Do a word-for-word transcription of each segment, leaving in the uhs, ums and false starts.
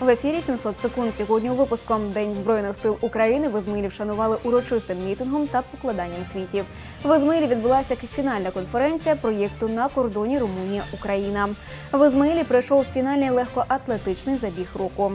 В ефірі сімсот секунд. Сьогодні у випуску День Збройних сил України в Ізмаїлі вшанували урочистим мітингом та покладанням квітів. В Ізмаїлі відбулася фінальна конференція проєкту «На кордоні Румунія-Україна». В Ізмаїлі пройшов фінальний легкоатлетичний забіг року.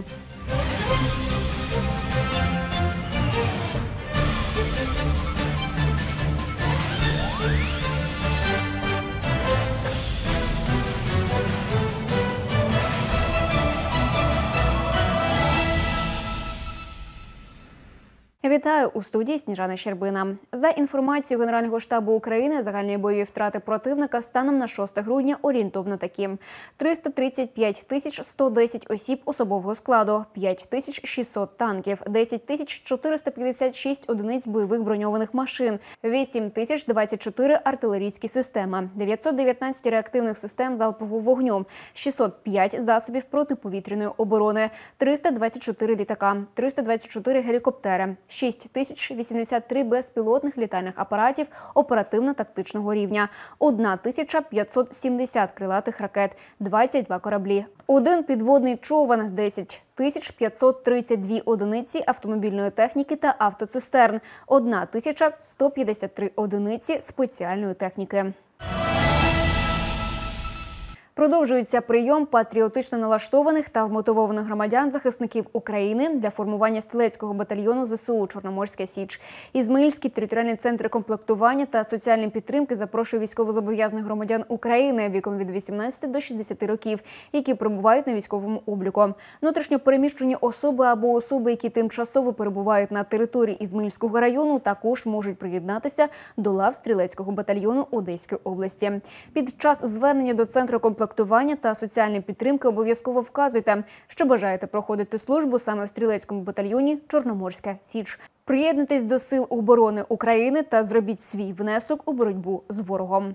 Вітаю, у студії Сніжана Щербина. За інформацією Генерального штабу України, загальні бойові втрати противника станом на шосте грудня орієнтовно такі: триста тридцять п'ять тисяч сто десять осіб особового складу, п'ять тисяч шістсот танків, десять тисяч чотириста п'ятдесят шість одиниць бойових броньованих машин, вісім тисяч двадцять чотири артилерійські системи, дев'ятсот дев'ятнадцять реактивних систем залпового вогню, шістсот п'ять засобів протиповітряної оборони, триста двадцять чотири літака, триста двадцять чотири гелікоптери, шість тисяч вісімдесят три безпілотних літальних апаратів оперативно-тактичного рівня, тисяча п'ятсот сімдесят крилатих ракет, двадцять два кораблі, один підводний човен, десять тисяч п'ятсот тридцять дві одиниці автомобільної техніки та автоцистерн, тисяча сто п'ятдесят три одиниці спеціальної техніки. Продовжується прийом патріотично налаштованих та вмотивованих громадян-захисників України для формування стрілецького батальйону зе се у «Чорноморська Січ». Ізмаїльський територіальний центр комплектування та соціальної підтримки запрошує військовозобов'язаних громадян України віком від вісімнадцяти до шістдесяти років, які перебувають на військовому обліку. Внутрішньо переміщені особи або особи, які тимчасово перебувають на території Ізмаїльського району, також можуть приєднатися до лав стрілецького батальйону Одеської області. Під час звернення до центру комплектування та соціальної підтримки обов'язково вказуйте, що бажаєте проходити службу саме в стрілецькому батальйоні «Чорноморська Січ». Приєднуйтесь до Сил оборони України та зробіть свій внесок у боротьбу з ворогом.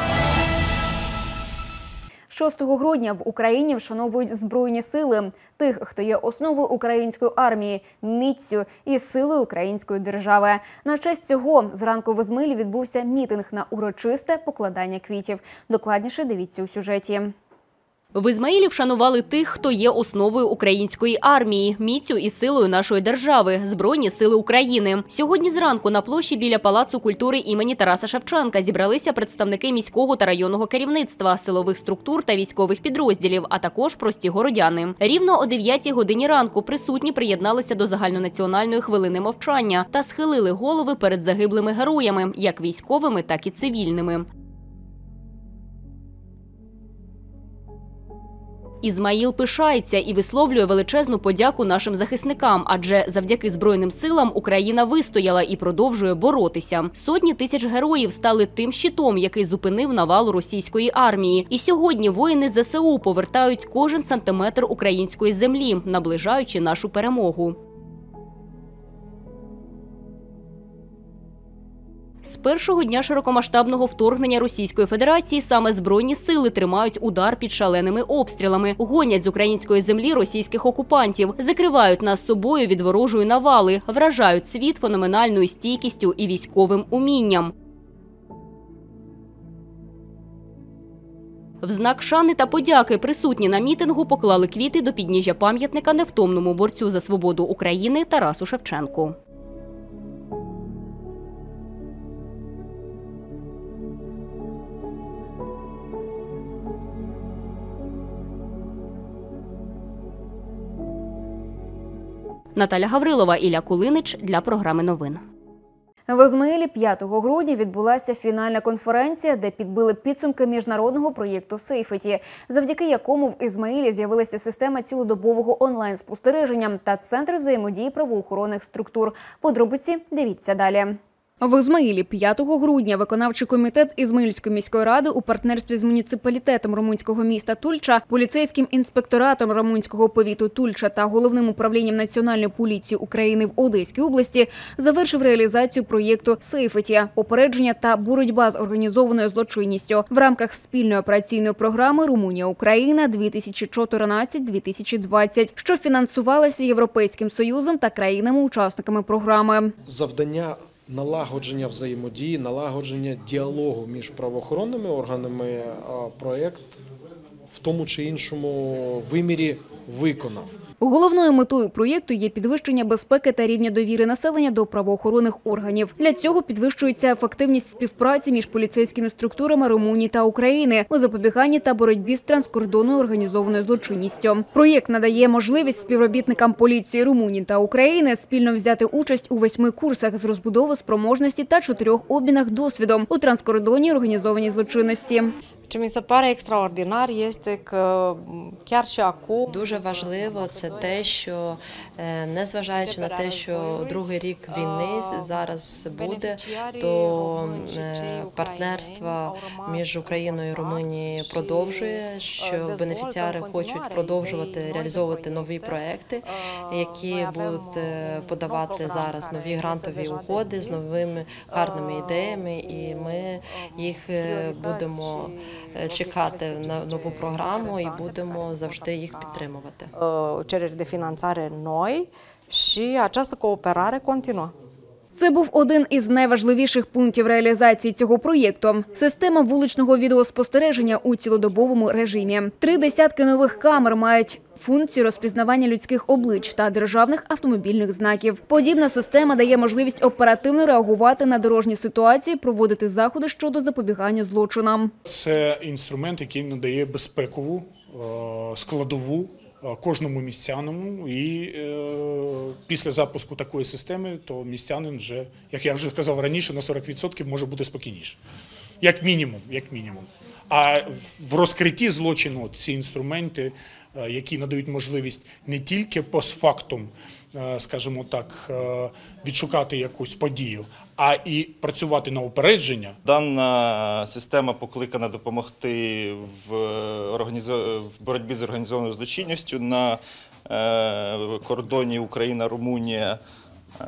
шостого грудня в Україні вшановують Збройні сили, тих, хто є основою української армії, міццю і силою української держави. На честь цього зранку в Ізмаїлі відбувся мітинг на урочисте покладання квітів. Докладніше дивіться у сюжеті. В Ізмаїлі вшанували тих, хто є основою української армії, міцю і силою нашої держави – Збройні сили України. Сьогодні зранку на площі біля Палацу культури імені Тараса Шевченка зібралися представники міського та районного керівництва, силових структур та військових підрозділів, а також прості городяни. Рівно о дев'ятій годині ранку присутні приєдналися до загальнонаціональної хвилини мовчання та схилили голови перед загиблими героями, як військовими, так і цивільними. Ізмаїл пишається і висловлює величезну подяку нашим захисникам, адже завдяки Збройним силам Україна вистояла і продовжує боротися. Сотні тисяч героїв стали тим щитом, який зупинив навалу російської армії. І сьогодні воїни зе се у повертають кожен сантиметр української землі, наближаючи нашу перемогу. З першого дня широкомасштабного вторгнення Російської Федерації саме Збройні сили тримають удар під шаленими обстрілами, гонять з української землі російських окупантів, закривають нас собою від ворожої навали, вражають світ феноменальною стійкістю і військовим умінням. В знак шани та подяки присутні на мітингу поклали квіти до підніжжя пам'ятника невтомному борцю за свободу України Тарасу Шевченку. Наталя Гаврилова, Ілля Кулинич для програми новин. В Ізмаїлі п'ятого грудня відбулася фінальна конференція, де підбили підсумки міжнародного проєкту «Сейфеті», завдяки якому в Ізмаїлі з'явилася система цілодобового онлайн-спостереження та центр взаємодії правоохоронних структур. Подробиці дивіться далі. В Ізмаїлі п'ятого грудня виконавчий комітет Ізмаїльської міської ради у партнерстві з муніципалітетом румунського міста Тульча, поліцейським інспекторатом румунського повіту Тульча та головним управлінням Національної поліції України в Одеській області завершив реалізацію проєкту «Сейфеті» – попередження та боротьба з організованою злочинністю в рамках спільної операційної програми «Румунія-Україна дві тисячі чотирнадцять - дві тисячі двадцять», що фінансувалася Європейським Союзом та країнами-учасниками програми. Завдання налагодження взаємодії, налагодження діалогу між правоохоронними органами, проєкт в тому чи іншому вимірі виконав. Головною метою проєкту є підвищення безпеки та рівня довіри населення до правоохоронних органів. Для цього підвищується ефективність співпраці між поліцейськими структурами Румунії та України у запобіганні та боротьбі з транскордонною організованою злочинністю. Проєкт надає можливість співробітникам поліції Румунії та України спільно взяти участь у восьми курсах з розбудови спроможності та чотирьох обмінах досвідом у транскордонній організованій злочинності. Ce mi se pare extraordinar este că chiar și acum Дуже важливо це те, що незважаючи на те, що другий рік війни зараз буде, то партнерство між Україною і Румунією продовжує, що бенефіціари хочуть продовжувати реалізовувати нові проекти, які будуть подавати зараз нові грантові угоди з новими гарними ідеями, і ми їх будемо чекати на нову програму і будемо завжди їх підтримувати. cereri de finanțare noi și această cooperare continuă. Це був один із найважливіших пунктів реалізації цього проєкту – система вуличного відеоспостереження у цілодобовому режимі. Три десятки нових камер мають функцію розпізнавання людських облич та державних автомобільних знаків. Подібна система дає можливість оперативно реагувати на дорожні ситуації, проводити заходи щодо запобігання злочинам. Це інструмент, який надає безпекову складову кожному містянину, і е, після запуску такої системи, то містянин вже, як я вже казав раніше, на сорок відсотків може бути спокійніше. Як мінімум, як мінімум. А в розкритті злочину ці інструменти, які надають можливість не тільки постфактум, скажімо так, відшукати якусь подію, а і працювати на упередження. Дана система покликана допомогти в, організо... в боротьбі з організованою злочинністю на е... кордоні Україна-Румунія. Е...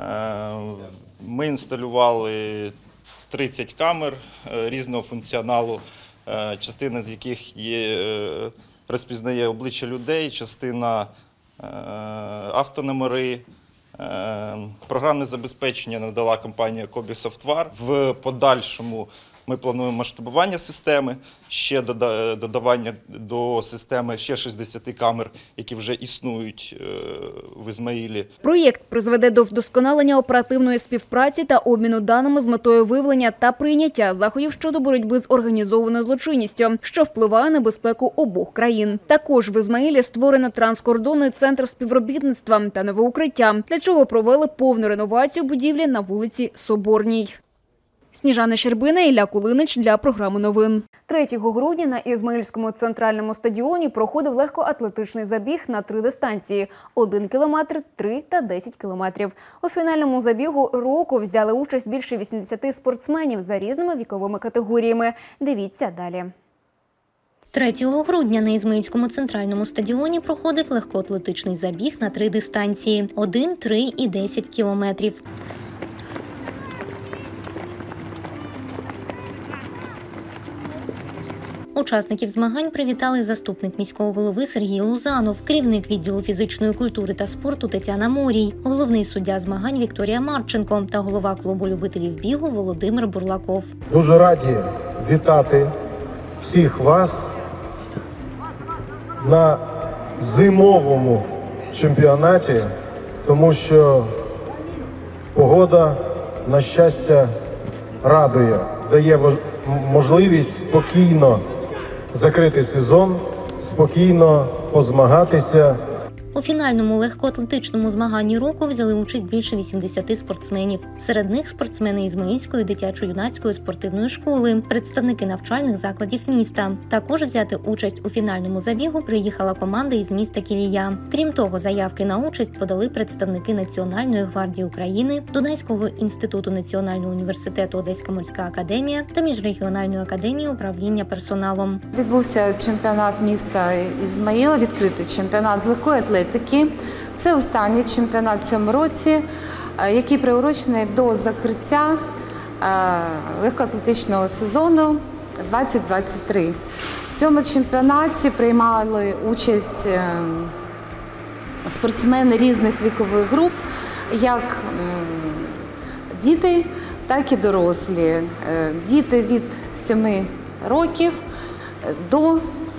Ми інсталювали тридцять камер е... різного функціоналу, е... частина з яких є, е... розпізнає обличчя людей, частина е... автономери. Програмне забезпечення надала компанія Кобі Software. В подальшому ми плануємо масштабування системи, ще додавання до системи ще шістдесят камер, які вже існують в Ізмаїлі. Проєкт призведе до вдосконалення оперативної співпраці та обміну даними з метою виявлення та прийняття заходів щодо боротьби з організованою злочинністю, що впливає на безпеку обох країн. Також в Ізмаїлі створено транскордонний центр співробітництва та нове укриття, для чого провели повну реновацію будівлі на вулиці Соборній. Сніжана Щербина, Ілля Кулинич для програми новин. третього грудня на Ізмаїльському центральному стадіоні проходив легкоатлетичний забіг на три дистанції – один кілометр, три та десять кілометрів. У фінальному забігу року взяли участь більше вісімдесят спортсменів за різними віковими категоріями. Дивіться далі. третього грудня на Ізмаїльському центральному стадіоні проходив легкоатлетичний забіг на три дистанції – один, три і десять кілометрів. Учасників змагань привітали заступник міського голови Сергій Лузанов, керівник відділу фізичної культури та спорту Тетяна Морій, головний суддя змагань Вікторія Марченко та голова клубу любителів бігу Володимир Бурлаков. Дуже раді вітати всіх вас на зимовому чемпіонаті, тому що погода, на щастя, радує, дає можливість спокійно закрити сезон, спокійно позмагатися. У фінальному легкоатлетичному змаганні року взяли участь більше вісімдесят спортсменів. Серед них спортсмени Ізмаїльської дитячо-юнацької спортивної школи, представники навчальних закладів міста. Також взяти участь у фінальному забігу приїхала команда із міста Кілія. Крім того, заявки на участь подали представники Національної гвардії України, Дунайського інституту Національного університету Одеська морська академія та Міжрегіональної академії управління персоналом. Відбувся чемпіонат міста Ізмаїла, відкритий чемпіонат з легкої атлетики. Це останній чемпіонат в цьому році, який приурочений до закриття легкоатлетичного сезону двадцять двадцять три. В цьому чемпіонаті приймали участь спортсмени різних вікових груп, як діти, так і дорослі. Діти від семи років до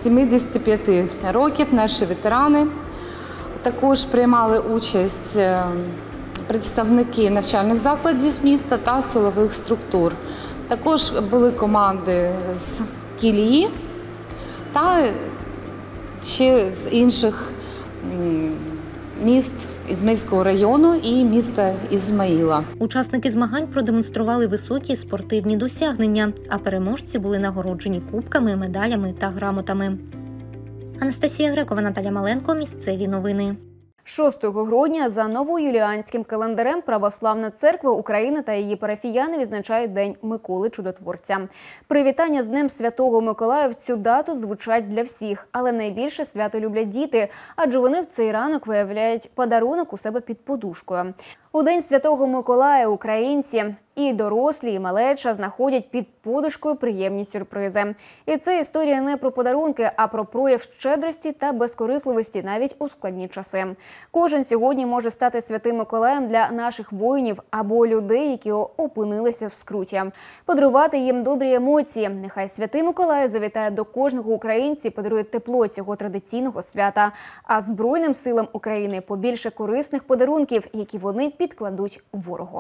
сімдесят п'ять років наші ветерани. Також приймали участь представники навчальних закладів міста та силових структур. Також були команди з Кілії та ще з інших міст Ізмаїльського району і міста Ізмаїла. Учасники змагань продемонстрували високі спортивні досягнення, а переможці були нагороджені кубками, медалями та грамотами. Анастасія Грекова, Наталя Маленко. Місцеві новини. шостого грудня за новоюліанським календарем Православна церква України та її парафіяни відзначають День Миколи Чудотворця. Привітання з Днем Святого Миколая в цю дату звучать для всіх, але найбільше свято люблять діти, адже вони в цей ранок виявляють подарунок у себе під подушкою. У День Святого Миколая українці і дорослі, і малеча знаходять під подушкою приємні сюрпризи. І це історія не про подарунки, а про прояв щедрості та безкорисливості навіть у складні часи. Кожен сьогодні може стати Святим Миколаєм для наших воїнів або людей, які опинилися в скруті. Подарувати їм добрі емоції. Нехай Святий Миколай завітає до кожного українця і подарує тепло цього традиційного свята. А Збройним силам України побільше корисних подарунків, які вони підкладуть ворогу.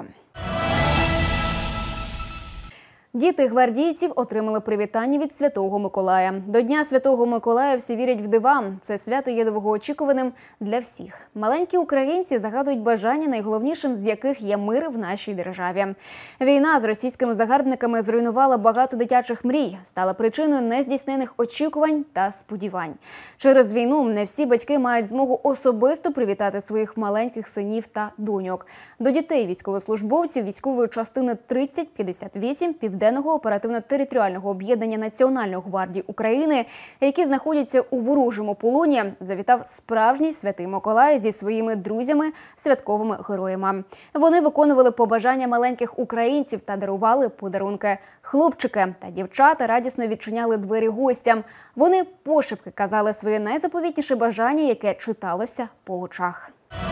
Діти гвардійців отримали привітання від Святого Миколая. До Дня Святого Миколая всі вірять в дива. Це свято є довгоочікуваним для всіх. Маленькі українці загадують бажання, найголовнішим з яких є мир в нашій державі. Війна з російськими загарбниками зруйнувала багато дитячих мрій, стала причиною нездійснених очікувань та сподівань. Через війну не всі батьки мають змогу особисто привітати своїх маленьких синів та доньок. До дітей військовослужбовців військової частини тридцять п'ятдесят вісім Південного оперативно-територіального об'єднання Національної гвардії України, які знаходяться у ворожому полоні, завітав справжній Святий Миколай зі своїми друзями, святковими героями. Вони виконували побажання маленьких українців та дарували подарунки. Хлопчики та дівчата радісно відчиняли двері гостям. Вони пошепки казали своє найзаповітніше бажання, яке читалося по очах.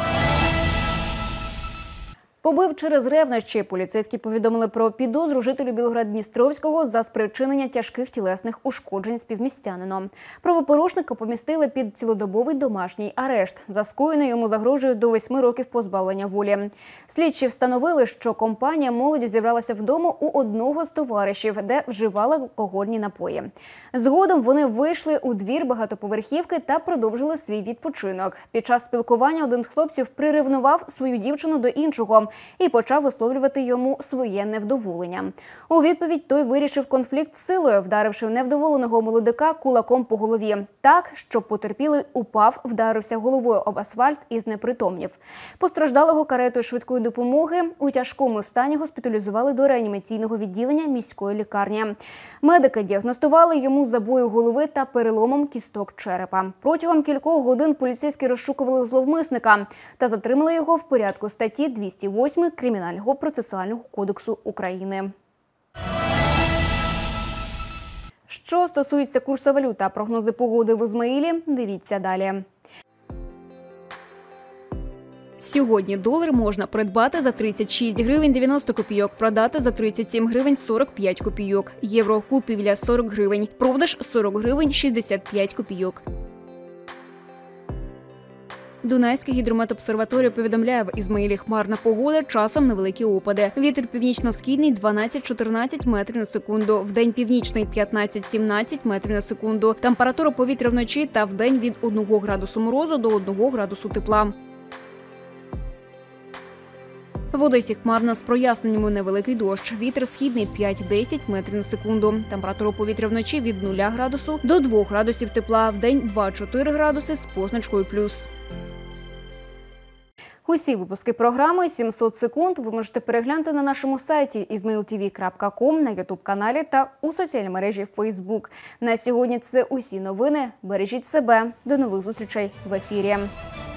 Побив через ревнощі. Поліцейські повідомили про підозру жителю Білгород-Дністровського за спричинення тяжких тілесних ушкоджень співмістянином. Правопорушника помістили під цілодобовий домашній арешт. За скоєне йому загрожує до восьми років позбавлення волі. Слідчі встановили, що компанія молоді зібралася вдома у одного з товаришів, де вживали алкогольні напої. Згодом вони вийшли у двір багатоповерхівки та продовжили свій відпочинок. Під час спілкування один з хлопців приревнував свою дівчину до іншого і почав висловлювати йому своє невдоволення. У відповідь той вирішив конфлікт силою, вдаривши невдоволеного молодика кулаком по голові. Так, що потерпілий упав, вдарився головою об асфальт і знепритомнів. Постраждалого каретою швидкої допомоги у тяжкому стані госпіталізували до реанімаційного відділення міської лікарні. Медики діагностували йому забої голови та переломом кісток черепа. Протягом кількох годин поліцейські розшукували зловмисника та затримали його в порядку статті двісті восьмої Кримінального процесуального кодексу України. Що стосується курсу валют та прогнози погоди в Ізмаїлі, дивіться далі. Сьогодні долар можна придбати за тридцять шість гривень дев'яносто копійок, продати за тридцять сім гривень сорок п'ять копійок. Євро купівля сорок гривень, продаж сорок гривень шістдесят п'ять копійок. Дунайська гідрометобсерваторія повідомляє, в Ізмаїлі хмарна погода, часом невеликі опади. Вітер північно-східний дванадцять чотирнадцять метрів на секунду, вдень північний п'ятнадцять сімнадцять метрів на секунду. Температура повітря вночі та вдень від одного градусу морозу до одного градусу тепла. В Одесі хмарно з проясненнями, невеликий дощ. Вітер східний п'ять-десять метрів на секунду. Температура повітря вночі від нуля градусу до двох градусів тепла. Вдень два-чотири градуси з позначкою плюс. Усі випуски програми «сімсот секунд» ви можете переглянути на нашому сайті ізмаїл ті ві крапка ком, на ютуб-каналі та у соціальній мережі Фейсбук. На сьогодні це усі новини. Бережіть себе. До нових зустрічей в ефірі.